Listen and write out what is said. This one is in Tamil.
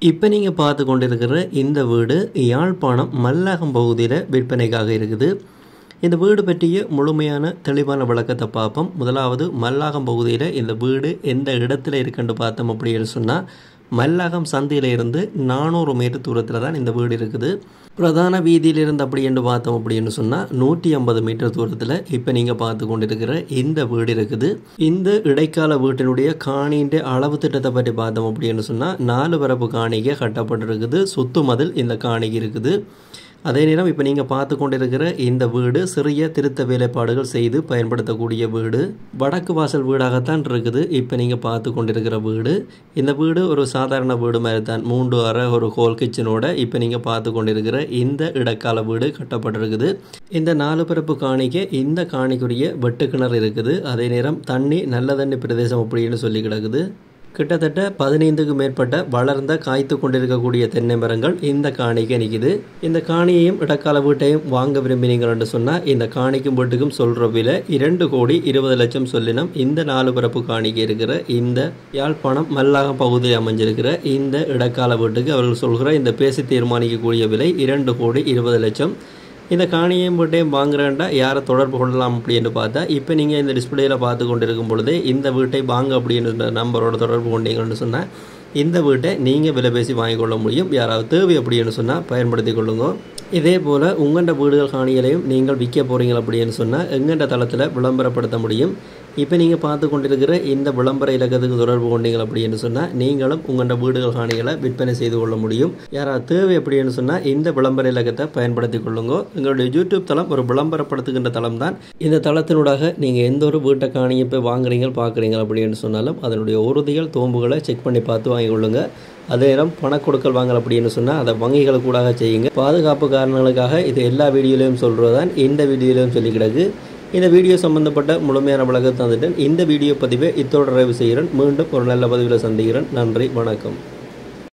இப்போ நீங்கள் பார்த்து கொண்டிருக்கிற இந்த வீடு யாழ்ப்பாணம் மல்லாகம் பகுதியில் விற்பனைக்காக இருக்குது. இந்த வீடு பற்றிய முழுமையான தெளிவான விளக்கத்தை பார்ப்போம். முதலாவது மல்லாகம் பகுதியில் இந்த வீடு எந்த இடத்துல இருக்குன்னு பார்த்தோம் அப்படின்னு சொன்னால், மல்லாகம் சந்தையில் இருந்து 400 மீட்டர் தூரத்தில் தான் இந்த வீடு இருக்குது. பிரதான வீதியிலிருந்து அப்படின்னு பார்த்தோம் அப்படின்னு சொன்னால் 150 மீட்டர் தூரத்தில் இப்போ நீங்கள் பார்த்து கொண்டிருக்கிற இந்த வீடு இருக்குது. இந்த இடைக்கால வீட்டினுடைய காணின்ற அளவு திட்டத்தை பற்றி பார்த்தோம் அப்படின்னு சொன்னால் 4 பரப்பு காணிக்கை கட்டப்பட்டிருக்குது. சுத்து மதில் இந்த காணிக்கு இருக்குது. அதே நேரம் இப்போ நீங்கள் பார்த்து கொண்டிருக்கிற இந்த வீடு சிறிய திருத்த வேலைப்பாடுகள் செய்து பயன்படுத்தக்கூடிய வீடு. வடக்கு வாசல் வீடாகத்தான் இருக்குது இப்போ நீங்கள் பார்த்து கொண்டிருக்கிற வீடு. இந்த வீடு ஒரு சாதாரண வீடு மாதிரி தான், 3 அறை ஒரு ஹோல் கிச்சனோட இப்போ நீங்கள் பார்த்து கொண்டிருக்கிற இந்த இடைக்கால வீடு கட்டப்பட்டிருக்குது. இந்த 4 பரப்பு காணிக்கு இந்த காணிக்குரிய வெட்டு கிணறு இருக்குது. அதே நேரம் தண்ணி நல்ல தண்ணி பிரதேசம் அப்படின்னு சொல்லி கிடக்குது. கிட்டத்தட்ட 15க்கு மேற்பட்ட வளர்ந்த காய்த்து கொண்டிருக்கக்கூடிய தென்னை மரங்கள் இந்த காணிக்கு நிற்குது. இந்த காணியையும் இடக்கால வீட்டையும் வாங்க விரும்பினீங்கன்னு சொன்னால் இந்த காணிக்கும் வீட்டுக்கும் சொல்கிற விலை 2,20,00,000 சொல்லினோம். இந்த 4 பரப்பு காணிக்கு இருக்கிற இந்த யாழ்ப்பாணம் மல்லாகம் பகுதியில் அமைஞ்சிருக்கிற இந்த இடக்கால வீட்டுக்கு அவர்கள் சொல்கிற இந்த பேசி தீர்மானிக்கக்கூடிய விலை 2,20,00,000. இந்த காணியையும் வீட்டையும் வாங்குறேன்டா யாரை தொடர்பு கொள்ளலாம் அப்படின்னு பார்த்தா, இப்போ நீங்கள் இந்த டிஸ்பிளேயில் பார்த்து கொண்டிருக்கும் பொழுது இந்த வீட்டை வாங்க அப்படின்னு நம்பரோட தொடர்பு கொண்டீங்கன்னு சொன்னால் இந்த வீட்டை நீங்கள் விலை பேசி வாங்கிக்கொள்ள முடியும். யாராவது தேவை அப்படின்னு சொன்னால் பயன்படுத்தி கொள்ளுங்க. இதே போல் உங்கள்கிட்ட வீடுகள் காணிகளையும் நீங்கள் விற்க போகிறீங்க அப்படின்னு சொன்னால் எங்கள்கிட்ட தளத்தில் விளம்பரப்படுத்த முடியும். இப்போ நீங்கள் பார்த்து கொண்டிருக்கிற இந்த விளம்பர இலக்கத்துக்கு தொடர்பு கொண்டீங்க அப்படின்னு சொன்னால் நீங்களும் உங்கள்கிட்ட வீடுகள் காணிகளை விற்பனை செய்து கொள்ள முடியும். யாராவது தேவை அப்படின்னு சொன்னால் இந்த விளம்பர இலக்கத்தை பயன்படுத்தி கொள்ளுங்க. எங்களுடைய யூடியூப் தளம் ஒரு விளம்பரப்படுத்துகின்ற தளம் தான். இந்த தளத்தினூடாக நீங்கள் எந்த ஒரு வீட்டை காணியை போய் வாங்குறீங்க பார்க்குறீங்க அப்படின்னு சொன்னாலும் அதனுடைய உறுதிகள் தோம்புகளை செக் பண்ணி பார்த்து வாங்கி கொள்ளுங்க. அதே நேரம் பணக்கொடுக்கல் வாங்கல் அப்படின்னு சொன்னால் அதை வங்கிகளுக்கு கூடாக செய்யுங்க. பாதுகாப்பு காரணங்களுக்காக இது எல்லா வீடியோலையும் சொல்கிறதான் இந்த வீடியோலையும் சொல்லி கிடக்கு. இந்த வீடியோ சம்பந்தப்பட்ட முழுமையான விளக்கத்தை தந்துட்டேன். இந்த வீடியோ பதிவை இத்தோடு நிறைவு செய்கிறேன். மீண்டும் ஒரு நல்ல பதிவில் சந்திக்கிறேன். நன்றி, வணக்கம்.